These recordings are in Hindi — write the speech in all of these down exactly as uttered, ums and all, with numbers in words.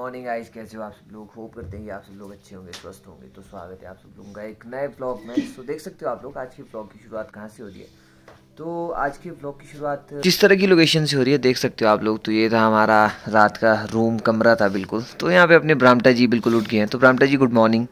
मॉर्निंग गाइस, कैसे हो आप सब लोग। होप करते हैं कि आप सब लोग अच्छे होंगे, स्वस्थ होंगे। तो स्वागत है आप सब लोगों का एक नए व्लॉग में। तो देख सकते हो आप लोग आज के व्लॉग की शुरुआत कहाँ से हो रही है। तो आज के व्लॉग की शुरुआत जिस तरह की लोकेशन से हो रही है देख सकते हो आप लोग। तो ये था हमारा रात का रूम, कमरा था बिल्कुल। तो यहाँ पे अपने ब्राह्मटा जी बिल्कुल उठ गए हैं। तो ब्राह्मटा जी गुड मॉर्निंग।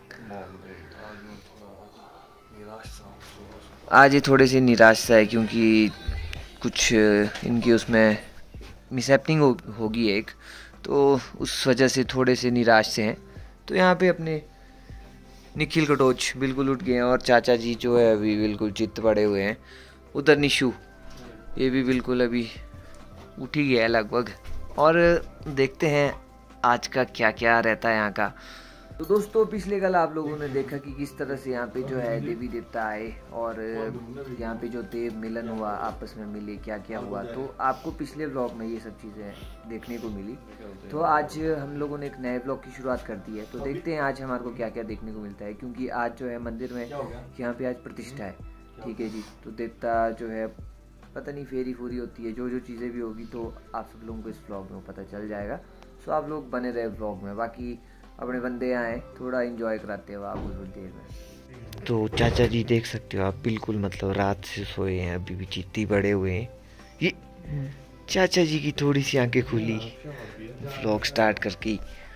आज ये थोड़े से निराश सा है क्योंकि कुछ इनकी उसमें मिसहैपनिंग हो, होगी एक, तो उस वजह से थोड़े से निराश से हैं। तो यहाँ पे अपने निखिल कटोच बिल्कुल उठ गए हैं और चाचा जी जो है अभी बिल्कुल चित्त पड़े हुए हैं। उधर निशु ये भी बिल्कुल अभी उठ ही गया है लगभग। और देखते हैं आज का क्या क्या रहता है यहाँ का। तो दोस्तों पिछले कल आप लोगों ने देखा कि किस तरह से यहाँ पे जो है देवी देवता आए और यहाँ पे जो देव मिलन हुआ, आपस में मिले, क्या क्या हुआ। तो आपको पिछले व्लॉग में ये सब चीज़ें देखने को मिली। तो आज हम लोगों ने एक नए व्लॉग की शुरुआत कर दी है। तो देखते हैं आज हमारे को क्या क्या देखने को मिलता है, क्योंकि आज जो है मंदिर में यहाँ पे आज प्रतिष्ठा है। ठीक है जी। तो देवता जो है पता नहीं फेरी फूरी होती है, जो जो चीज़ें भी होगी तो आप सब लोगों को इस व्लॉग में पता चल जाएगा। सो आप लोग बने रहे व्लॉग में। बाकी अपने बंदे आए थोड़ा एंजॉय कराते हो आपको थोड़ी देर में। तो चाचा जी देख सकते हो आप बिल्कुल मतलब रात से सोए हैं, अभी भी चित्ती बड़े हुए हैं। ये चाचा जी की थोड़ी सी आंखें खुली व्लॉग स्टार्ट करके।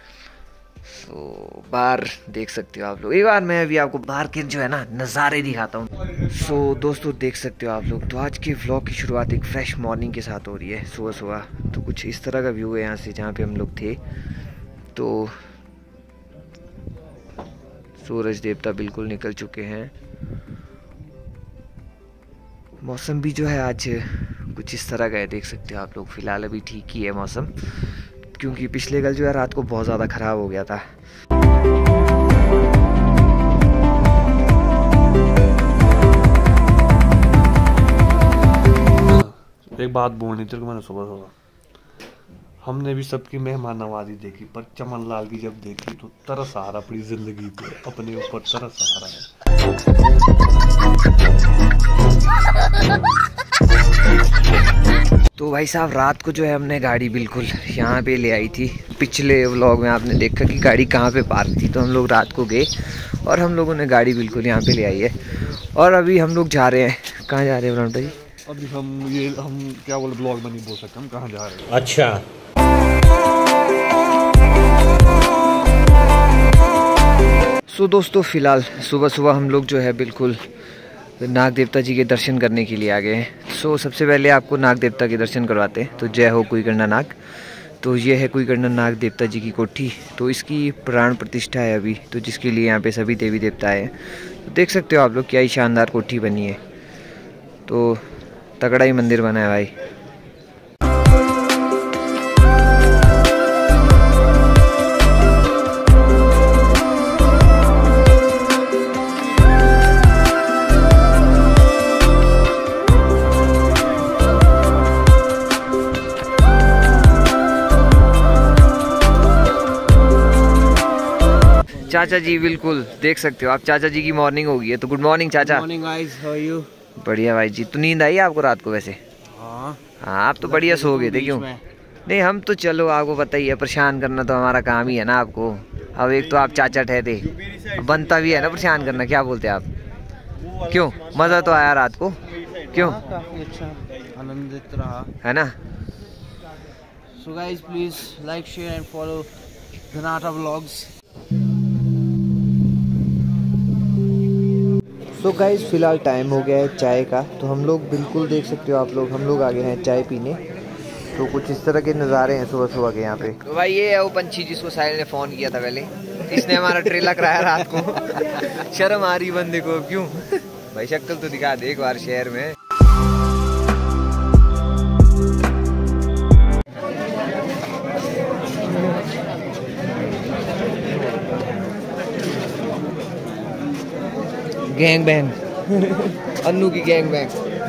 तो बाहर देख सकते हो आप लोग। एक बार मैं अभी आपको बाहर के जो है ना नज़ारे दिखाता हूँ। सो दोस्तों देख सकते हो आप लोग। तो आज के व्लॉग की शुरुआत एक फ्रेश मॉर्निंग के साथ हो रही है, सुबह सुबह। तो कुछ इस तरह का व्यू है यहाँ से जहाँ पे हम लोग थे। तो सूरज देवता बिल्कुल निकल चुके हैं। मौसम भी जो है आज कुछ इस तरह का है, देख सकते हो आप लोग। फिलहाल अभी ठीक ही है मौसम, क्योंकि पिछले कल जो है रात को बहुत ज़्यादा ख़राब हो गया था। एक बात बोलनी थी मैंने सुबह सुबह। हमने भी सबकी मेहमान नवाजी देखी, पर चमन लाल की जब देखी तो तरस आ रहा अपनी जिंदगी पे, अपने ऊपर तरस आ रहा है। तो भाई साहब रात को जो है हमने गाड़ी बिल्कुल यहाँ पे ले आई थी। पिछले व्लॉग में आपने देखा कि गाड़ी कहाँ पे पार्क थी। तो हम लोग रात को गए और हम लोगों ने गाड़ी बिल्कुल यहाँ पे ले आई है। और अभी हम लोग जा रहे हैं, कहाँ जा रहे हैं ब्राह्मण जी? अभी हम ये हम क्या बोले ब्लॉग में नहीं बोल सकते हम कहाँ जा रहे हैं। अच्छा। सो दोस्तों फिलहाल सुबह सुबह हम लोग जो है बिल्कुल नाग देवता जी के दर्शन करने के लिए आ गए हैं। सो सबसे पहले आपको नाग देवता के दर्शन करवाते हैं। तो जय हो कुईकर्णा नाग। तो ये है कुईकर्णा नाग देवता जी की कोठी। तो इसकी प्राण प्रतिष्ठा है अभी, तो जिसके लिए यहाँ पे सभी देवी देवता आए हैं। तो देख सकते हो आप लोग क्या ही शानदार कोठी बनी है। तो तगड़ा ही मंदिर बना है भाई। चाचा जी बिल्कुल देख सकते हो आप, चाचा जी की मॉर्निंग हो गई है। तो गुड मॉर्निंग चाचा। Morning guys, how are you? बढ़िया भाई जी। तो नींद आई आपको रात को वैसे? हाँ हाँ आप तो बढ़िया सो गए थे। क्यों नहीं, हम तो चलो आपको पता ही है, परेशान करना तो हमारा काम ही है ना आपको। अब एक तो आप चाचा ठहरे, बनता भी है ना परेशान करना। क्या बोलते हैं आप? क्यों मज़ा तो आया रात को? क्यों? काफी अच्छा आनंदित रहा है ना। So guys please like share and follow धनाटा व्लॉग्स। तो गाइस फिलहाल टाइम हो गया है चाय का। तो हम लोग बिल्कुल देख सकते हो आप लोग, हम लोग आ गए हैं चाय पीने। तो कुछ इस तरह के नज़ारे हैं सुबह सुबह के यहाँ पे। तो भाई ये है वो पंछी जिसको साहिल ने फ़ोन किया था पहले, इसने हमारा ट्रेलर कराया रात को। शर्म आ रही बंदे को। क्यों भाई, शक्ल तो दिखा दे एक बार शहर में। गैंग बैंग अन्नू की गैंग बैंग।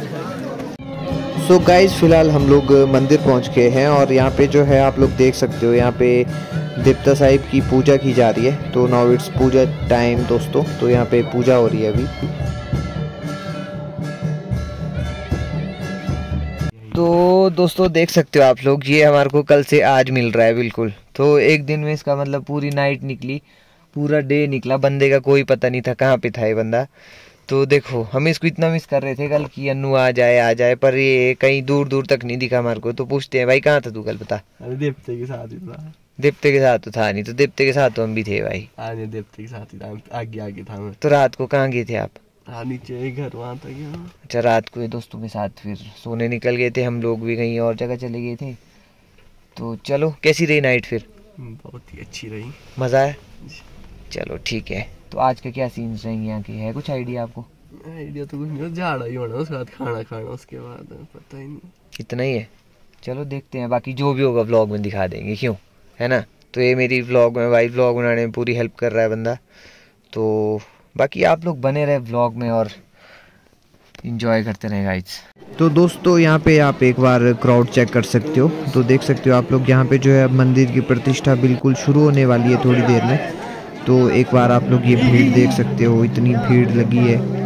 सो गाइज फिलहाल हम लोग मंदिर पहुंच गए हैं और यहाँ पे जो है आप लोग देख सकते हो, यहाँ पे देवता साहिब की पूजा की जा रही है। तो नाउ इट्स पूजा टाइम दोस्तों। तो यहाँ पे पूजा हो रही है अभी। तो दोस्तों देख सकते हो आप लोग, ये हमारे को कल से आज मिल रहा है बिल्कुल। तो एक दिन में इसका मतलब पूरी नाइट निकली, पूरा डे निकला, बंदे का कोई पता नहीं था कहाँ पे था ये बंदा। तो देखो हम इसको इतना मिस कर रहे थे कल कि अन्नू आ जाए आ जाए, पर ये कहीं दूर दूर तक नहीं दिखा हमारे को। तो पूछते हैं भाई कहाँ था तू कल, बता। अरे देवते के साथ ही था। देवते के साथ तो था नहीं, तो देवते के साथ तो हम भी थे भाई। हाँ देवते के साथ ही था, आगे आगे था मैं। तो रात को कहाँ गए थे आप? हाँ नीचे घर वहाँ था क्या। अच्छा, रात को ये दोस्तों के साथ फिर सोने निकल गए थे, हम लोग भी कहीं और जगह चले गए थे। तो चलो कैसी रही नाइट फिर? बहुत ही अच्छी रही, मज़ा आया। चलो ठीक है, तो आज के क्या सीन्स रहेंगे यहाँ के, है कुछ आइडिया आपको? आइडिया तो कुछ नहीं, झाड़ा ही होना, उसके बाद खाना खाना, उसके बाद पता ही नहीं। इतना ही है, चलो देखते हैं, बाकी जो भी होगा व्लॉग में दिखा देंगे, क्यों, है ना। तो ये मेरी व्लॉग में भाई, व्लॉग बनाने में पूरी हेल्प कर रहा है बंदा। तो बाकी आप लोग बने रहे व्लॉग में और इंजॉय करते रहे गाइस। तो दोस्तों यहाँ पे आप एक बार क्राउड चेक कर सकते हो। तो देख सकते हो आप लोग यहाँ पे जो है मंदिर की प्रतिष्ठा बिल्कुल शुरू होने वाली है थोड़ी देर में। तो एक बार आप लोग ये भीड़ देख सकते हो, इतनी भीड़ लगी है।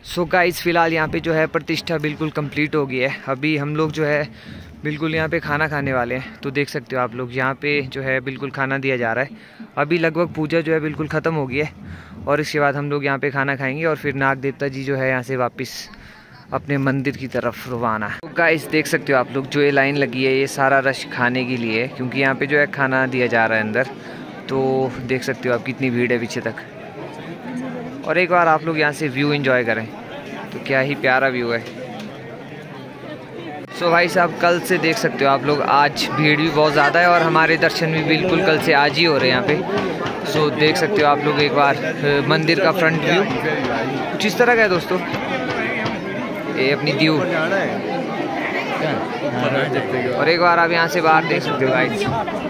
सो गाइस फ़िलहाल यहाँ पे जो है प्रतिष्ठा बिल्कुल कंप्लीट हो गई है। अभी हम लोग जो है बिल्कुल यहाँ पे खाना खाने वाले हैं। तो देख सकते हो आप लोग यहाँ पे जो है बिल्कुल खाना दिया जा रहा है। अभी लगभग पूजा जो है बिल्कुल ख़त्म हो गई है और इसके बाद हम लोग यहाँ पे खाना खाएंगे और फिर नाग देवता जी जो है यहाँ से वापस अपने मंदिर की तरफ रवाना। तो गाइस देख सकते हो आप लोग जो ये लाइन लगी है ये सारा रश खाने के लिए है, क्योंकि यहाँ पे जो है खाना दिया जा रहा है अंदर। तो देख सकते हो आप कितनी भीड़ है पीछे तक। और एक बार आप लोग यहाँ से व्यू एंजॉय करें तो क्या ही प्यारा व्यू है। सो so भाई साहब कल से देख सकते हो आप लोग आज भीड़ भी बहुत ज़्यादा है और हमारे दर्शन भी बिल्कुल कल से आज ही हो रहे हैं यहाँ पे। सो so देख सकते हो आप लोग एक बार मंदिर का फ्रंट व्यू कुछ इस तरह का है दोस्तों। ये अपनी दीव और एक बार आप यहाँ से बाहर देख सकते हो गाइस।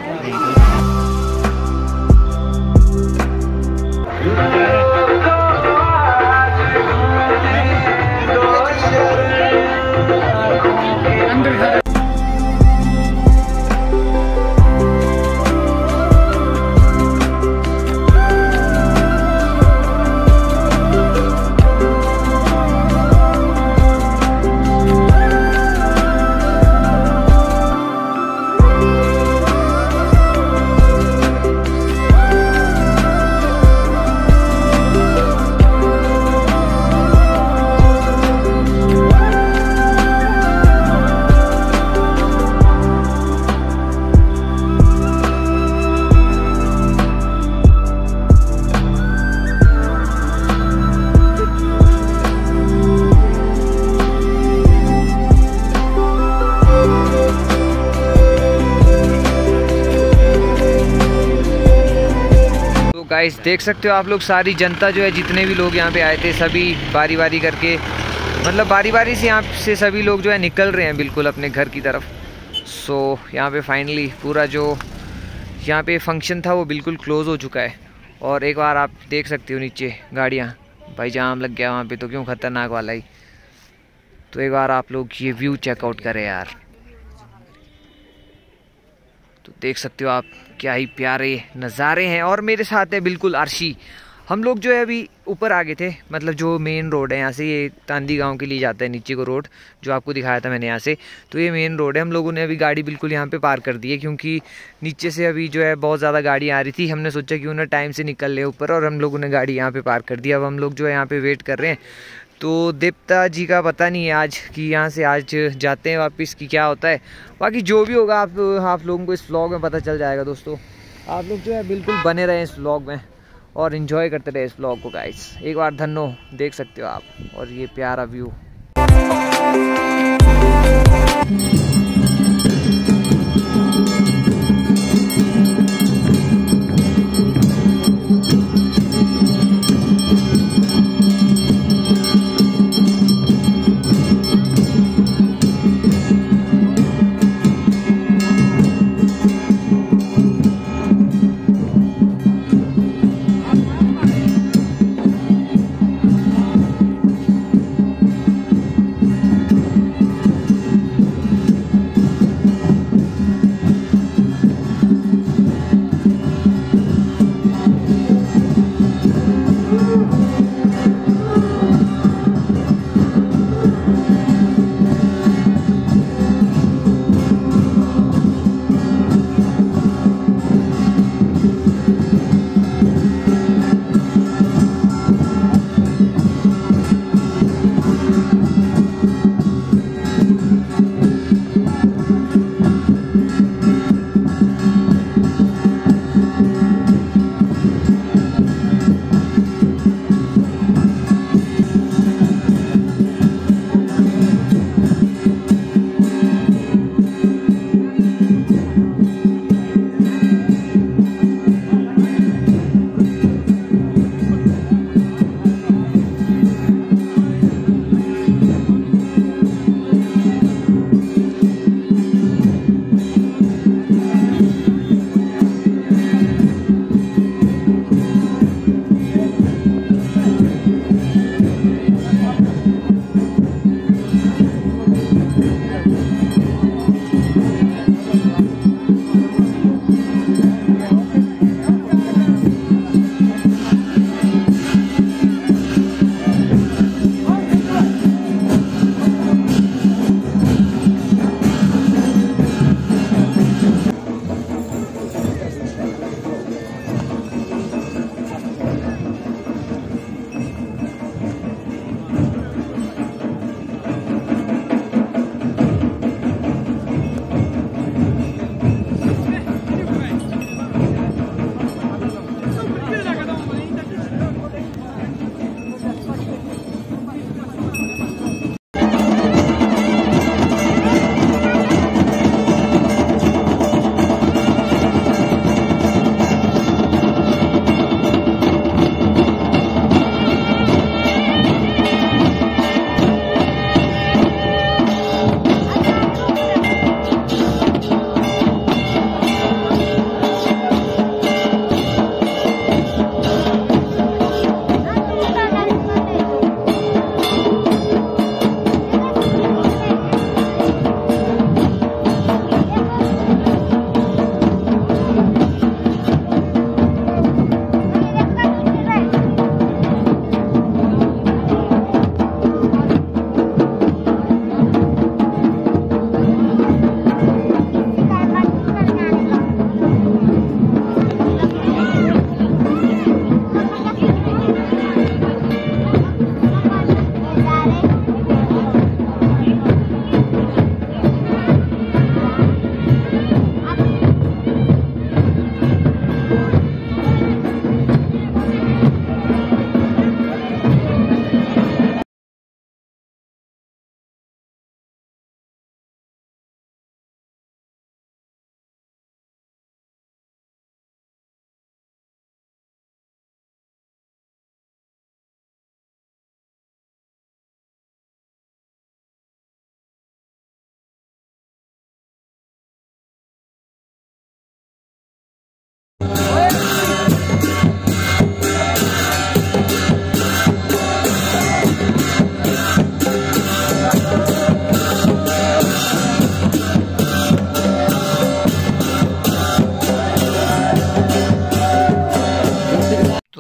गाइस देख सकते हो आप लोग सारी जनता जो है जितने भी लोग यहाँ पे आए थे सभी बारी बारी करके मतलब बारी बारी से यहाँ से सभी लोग जो है निकल रहे हैं बिल्कुल अपने घर की तरफ। सो यहाँ पे फाइनली पूरा जो यहाँ पे फंक्शन था वो बिल्कुल क्लोज़ हो चुका है। और एक बार आप देख सकते हो नीचे गाड़ियाँ, भाई जाम लग गया वहाँ पे तो क्यों ख़तरनाक वाला ही। तो एक बार आप लोग ये व्यू चेकआउट करें यार। तो देख सकते हो आप क्या ही प्यारे नज़ारे हैं। और मेरे साथ है बिल्कुल अर्शी। हम लोग जो है अभी ऊपर आ गए थे, मतलब जो मेन रोड है यहाँ से ये तांदी गांव के लिए जाता है नीचे को रोड जो आपको दिखाया था मैंने यहाँ से। तो ये मेन रोड है। हम लोगों ने अभी गाड़ी बिल्कुल यहाँ पे पार कर दी है क्योंकि नीचे से अभी जो है बहुत ज़्यादा गाड़ी आ रही थी। हमने सोचा क्यों ना टाइम से निकल ले ऊपर और हम लोगों ने गाड़ी यहाँ पर पार कर दी। अब हम लोग जो है यहाँ पर वेट कर रहे हैं। तो देवता जी का पता नहीं है आज कि यहाँ से आज जाते हैं वापस कि क्या होता है। बाकी जो भी होगा आप आप लोगों को इस व्लॉग में पता चल जाएगा दोस्तों। आप लोग जो है बिल्कुल बने रहे इस व्लॉग में और इन्जॉय करते रहे इस व्लॉग को गाइस। एक बार धन्नो देख सकते हो आप और ये प्यारा व्यू।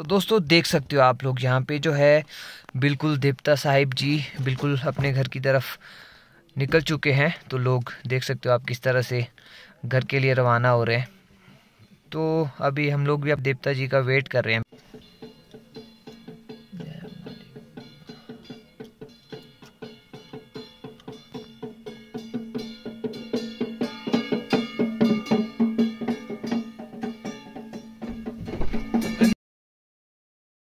दोस्तों देख सकते हो आप लोग यहाँ पे जो है बिल्कुल देवता साहिब जी बिल्कुल अपने घर की तरफ निकल चुके हैं। तो लोग देख सकते हो आप किस तरह से घर के लिए रवाना हो रहे हैं। तो अभी हम लोग भी अब देवता जी का वेट कर रहे हैं।